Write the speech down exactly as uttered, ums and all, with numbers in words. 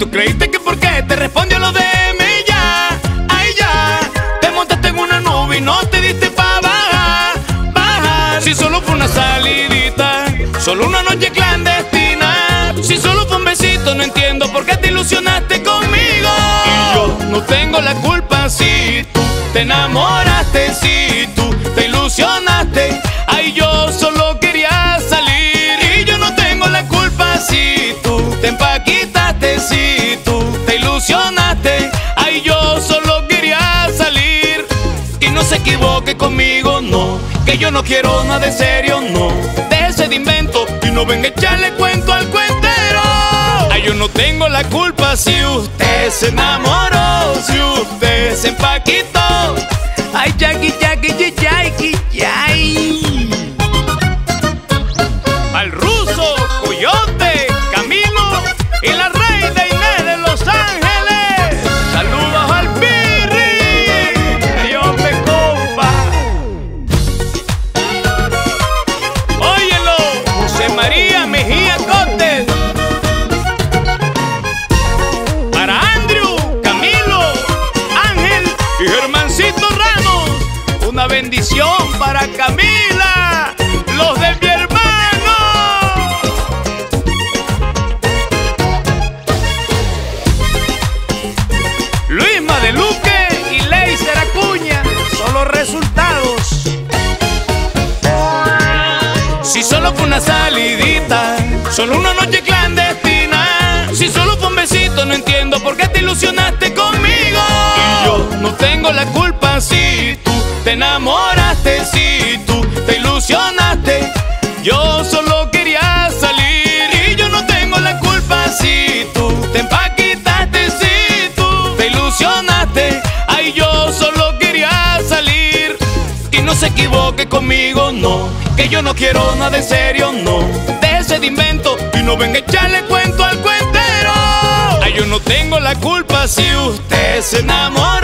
tú creíste que por qué te respondió lo de mí ya. Ay ya, te montaste en una nube y no te diste pa' bajar, bajar. Si solo fue una salidita, solo una noche clandestina. Si solo fue un besito, no entiendo por qué te ilusionaste conmigo. Y yo no tengo la culpa si tú te enamoraste, si tú te ilusionaste. Ay, yo solo quería salir. Y yo no tengo la culpa si tú te empaquitaste, si tú te ilusionaste. Ay, yo solo quería salir. Que no se equivoque conmigo, no, que yo no quiero nada de serio, no. Déjese de invento y no venga a echarle cuento al cuentero. Ay, yo no tengo la culpa si usted se enamoró, si usted se empaquitó. Ay, yaki, yaki, yaki, yaki. Al ruso, Coyote, Camilo y la reina Inés de Los Ángeles. Saludos al Pirri, Dios me compa. Óyelo, José María Mejía Contes. Para Andrew, Camilo, Ángel y Germancito Ramos. Una bendición para Camila, los de mi hermano. Luis Madeluque y Leiser Acuña son los resultados. Si solo fue una salidita, solo una noche clandestina. Si solo fue un besito, no entiendo por qué te ilusionaste conmigo. Y yo no tengo la culpa si tú te enamoraste, si tú te ilusionaste. Yo solo quería salir. Y yo no tengo la culpa si tú te empaquitaste, si tú te ilusionaste. Ay, yo solo quería salir. Y no se equivoque conmigo, no, que yo no quiero nada de serio, no. Déjese de invento y no venga a echarle cuento al cuentero. Ay, yo no tengo la culpa si usted se enamora.